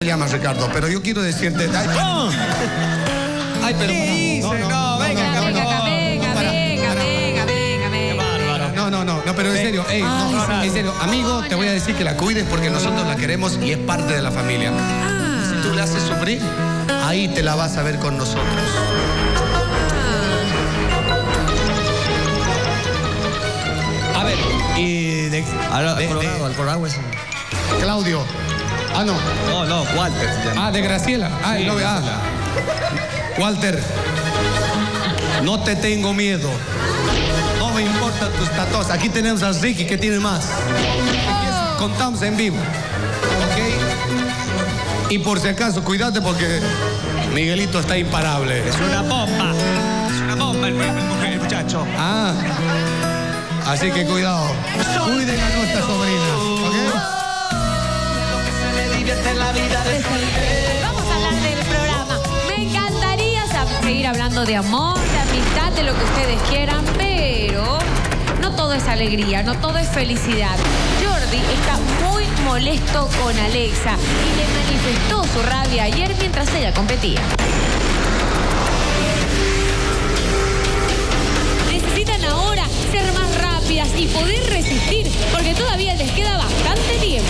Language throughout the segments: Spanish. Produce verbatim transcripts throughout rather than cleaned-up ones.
te llamas Ricardo, pero yo quiero decirte... Ay, ¡Oh! ay pero... ¿Qué hice? No, no, no, venga, no, venga, no, venga, no, venga, para, venga, para. venga, venga, Qué bárbaro. No, no, no, no, pero en serio, ey, Ay, no, no, en serio, amigo, te voy a decir que la cuides porque nosotros la queremos y es parte de la familia. Ah. Si tú la haces sufrir, ahí te la vas a ver con nosotros. A ver, y de, Al de- Colorado, de- al Colorado es... Claudio. Ah, no. No, no, Walter se llama. Ah, de Graciela. Ah, Sí, no, ah. Graciela. Walter, no te tengo miedo. No me importan tus tatuajes. Aquí tenemos a Ricky que tiene más. Aquí es- contamos en vivo. ¿Ok? Y por si acaso, cuídate porque Miguelito está imparable. Es una bomba. Es una bomba el, el, el muchacho. Ah. Así que cuidado. Cuiden a nuestra sobrina. ¿Ok? Vamos a hablar del programa. Me encantaría sab- seguir hablando de amor, de amistad, de lo que ustedes quieran, pero no todo es alegría, no todo es felicidad. Jordi está muy molesto con Alexa y le manifestó su rabia ayer mientras ella competía. Necesitan ahora ser más rápidas y poder resistir, porque todavía les queda bastante tiempo.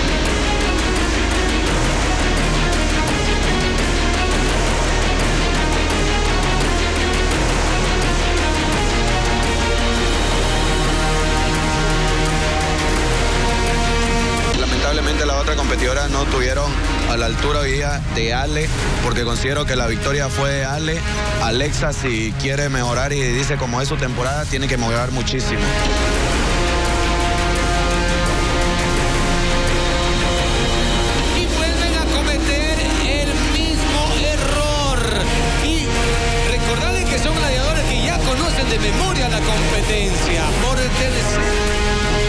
Lamentablemente las otras competidoras no estuvieron a la altura hoy día de Ale, porque considero que la victoria fue de Ale. Alexa, si quiere mejorar y dice como es su temporada, tiene que mejorar muchísimo. Y vuelven a cometer el mismo error. Y recordarles que son gladiadores que ya conocen de memoria la competencia. Por el tercer...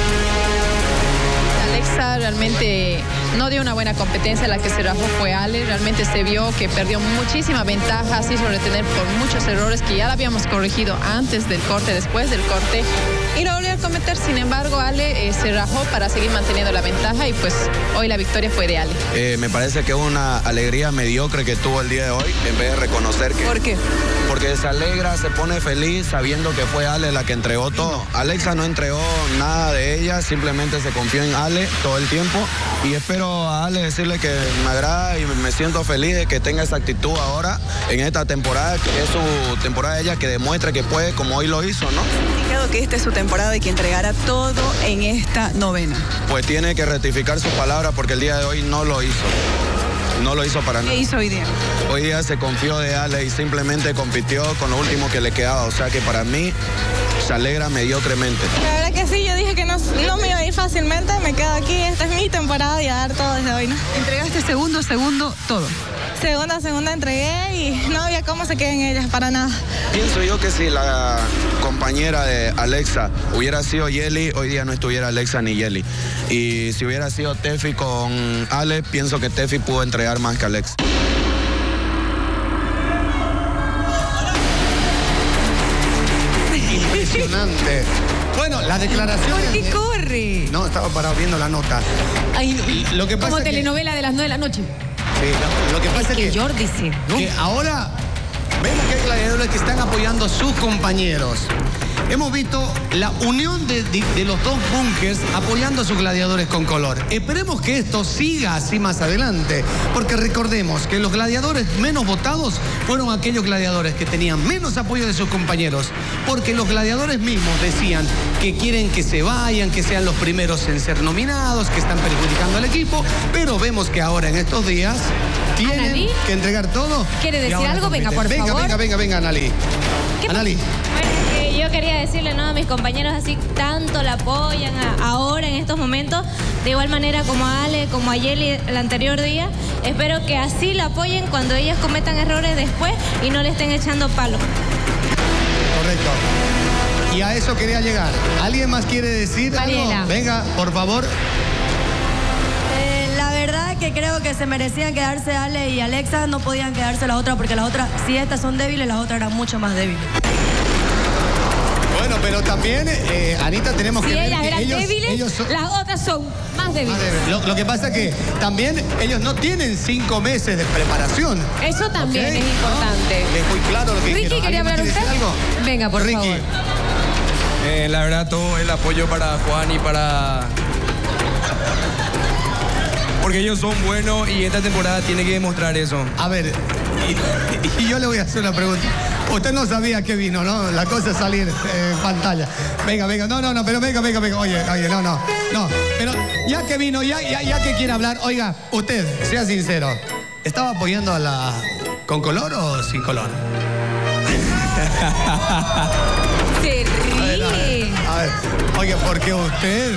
Alexa realmente no dio una buena competencia, la que se rajó fue Ale, realmente se vio que perdió muchísima ventaja, se hizo retener por muchos errores que ya la habíamos corregido antes del corte, después del corte, y lo volvió a cometer. Sin embargo, Ale eh, se rajó para seguir manteniendo la ventaja y pues hoy la victoria fue de Ale. Eh, me parece que es una alegría mediocre que tuvo el día de hoy, en vez de reconocer que... ¿Por qué? Porque se alegra, se pone feliz sabiendo que fue Ale la que entregó todo. Alexa no entregó nada de ella, simplemente se confió en Ale todo el tiempo y espero a Ale decirle que me agrada y me siento feliz de que tenga esa actitud ahora en esta temporada, que es su temporada de ella, que demuestre que puede como hoy lo hizo, ¿no? Indicado que esta es su temporada y que entregará todo en esta novena. Pues tiene que rectificar sus palabras porque el día de hoy no lo hizo. No lo hizo para nada. ¿Qué hizo hoy día? Hoy día se confió de Ale y simplemente compitió con lo último que le quedaba. O sea que para mí se alegra mediocremente. La verdad que sí, yo dije que no, no me iba a ir fácilmente, me quedo aquí, esta es mi temporada y a dar todo desde hoy, ¿no? Entregaste segundo, segundo, todo. Segunda, segunda entregué y no había cómo se queden ellas, para nada. Pienso yo que si la compañera de Alexa hubiera sido Yeli, hoy día no estuviera Alexa ni Yeli. Y si hubiera sido Tefi con Ale, pienso que Tefi pudo entregar más que Alexa. Impresionante. Bueno, la declaración... ¿Por qué corre? No, estaba parado viendo la nota. Ay, Lo que pasa como es que- telenovela de las nueve de la noche. Sí, lo, lo que pasa es Que que... Jordi sí. Que ahora vemos que hay gladiadores que están apoyando a sus compañeros. Hemos visto la unión de, de- de los dos bunkers apoyando a sus gladiadores con color. Esperemos que esto siga así más adelante, porque recordemos que los gladiadores menos votados fueron aquellos gladiadores que tenían menos apoyo de sus compañeros, porque los gladiadores mismos decían que quieren que se vayan, que sean los primeros en ser nominados, que están perjudicando al equipo, pero vemos que ahora en estos días tienen ¿Analí? que entregar todo. ¿Quiere y decir ahora algo? Venga, compiten. por venga, favor. Venga, venga, venga, Analí. ¿Qué Analí. Bueno, eh, yo quería decirle, ¿no?, a mis compañeros así tanto la apoyan a- ahora en estos momentos, de igual manera como a Ale, como a Yeli el anterior día. Espero que así la apoyen cuando ellas cometan errores después y no le estén echando palos. Correcto. Y a eso quería llegar. ¿Alguien más quiere decir Mariela. algo? Venga, por favor. Eh, la verdad que creo que se merecían quedarse Ale y Alexa, no podían quedarse las otras porque las otras, si estas son débiles, las otras eran mucho más débiles. Bueno, Bueno, pero también, eh, Anita, tenemos Si que ver ellas que eran ellos, débiles, ellos son... las otras son más débiles. Lo, lo que pasa es que también ellos no tienen cinco meses de preparación. Eso también ¿Ok? es importante. ¿No? Es muy claro lo que Ricky, dijeron. ¿quería ¿Alguien hablar más usted? quiere decir algo? Venga, por Ricky. favor. Eh, la verdad, todo el apoyo para Juan y para... Porque ellos son buenos y esta temporada tiene que demostrar eso. A ver, y, y yo le voy a hacer una pregunta. Usted no sabía que vino, ¿no? La cosa es salir eh, en pantalla. Venga, venga, no, no, no, pero venga, venga, venga. Oye, oye, no, no, no. Pero ya que vino, ya, ya, ya que quiere hablar, oiga, usted, sea sincero, ¿estaba apoyando a la con color o sin color? Se A ver, a ver, ríe. a ver. Oye, porque usted...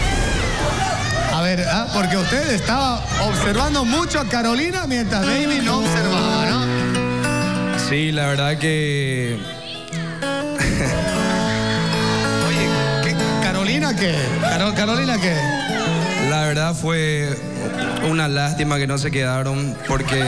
A ver, ¿ah? Porque usted estaba observando mucho a Carolina mientras Baby no observaba, ¿no? Sí, la verdad que... Oye, ¿qué? ¿Carolina qué? Caro- ¿Carolina qué? La verdad fue una lástima que no se quedaron porque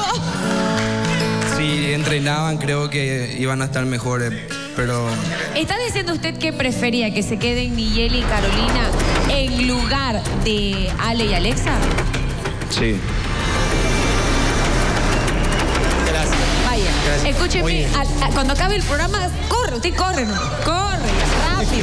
si entrenaban creo que iban a estar mejores, pero ¿Está diciendo usted que prefería que se queden Niyeli y Carolina en lugar de Ale y Alexa? sí. Gracias. Vaya, Gracias. escúcheme, Oye. a- a- cuando acabe el programa, corre, usted corre, ¿no? Corre, rápido.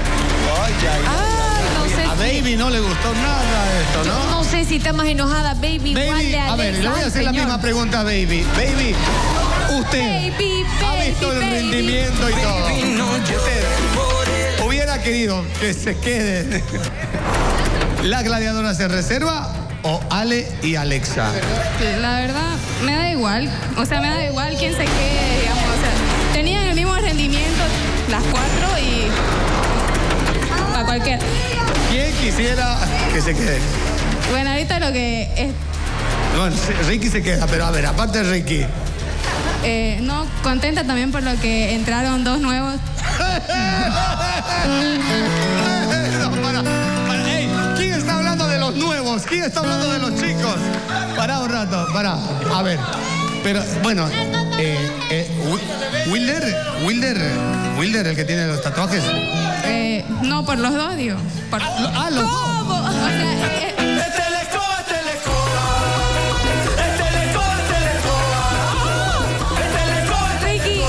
Ay, no sé A si... Baby no le gustó nada esto, Yo ¿no? no sé si está más enojada Baby, igual Baby, de Alexa. a ver, le voy a hacer la señor. misma pregunta a Baby. Baby, usted Baby, ha baby, visto el baby. rendimiento y todo. Usted hubiera querido que se queden las gladiadoras en reserva o Ale y Alexa. La verdad, me da igual. O sea, me da igual quién se quede, digamos. O sea, tenían el mismo rendimiento las cuatro y... para cualquiera. ¿Quién quisiera que se quede? Bueno, ahorita lo que es... Bueno, sí, Ricky se queda, pero a ver, aparte de Ricky. eh, no, contenta también por lo que entraron dos nuevos. No, para, para, ey, ¿quién está hablando de los nuevos? ¿Quién está hablando de los chicos? Pará un rato, pará. A ver, pero bueno, eh, eh, Wi- Wilder, Wilder, Wilder, el que tiene los tatuajes. Eh, no, por los dos, digo. Por... Ah, los dos. ¿Cómo? O sea, eh, Ricky,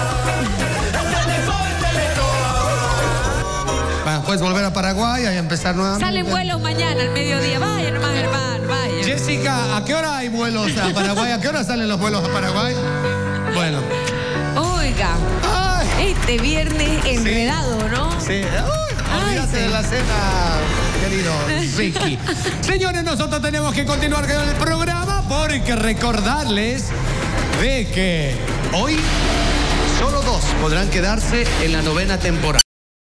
Bueno, puedes volver a Paraguay y empezar nuevamente. salen vuelos mañana al mediodía. Vaya nomás, hermano, vaya. Jessica, ¿a qué hora hay vuelos a Paraguay? ¿A qué hora salen los vuelos a Paraguay? Bueno. Oiga, Ay, este viernes enredado, ¿no? sí. Uy, olvídate sí. de la cena, querido Ricky. Señores, nosotros tenemos que continuar con el programa porque recordarles de que hoy solo dos podrán quedarse en la novena temporada.